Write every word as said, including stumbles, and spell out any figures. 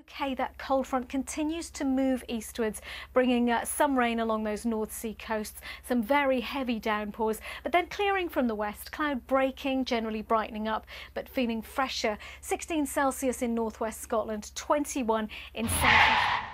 OK, that cold front continues to move eastwards, bringing uh, some rain along those North Sea coasts, some very heavy downpours, but then clearing from the west, cloud breaking, generally brightening up, but feeling fresher. sixteen Celsius in northwest Scotland, twenty-one in south.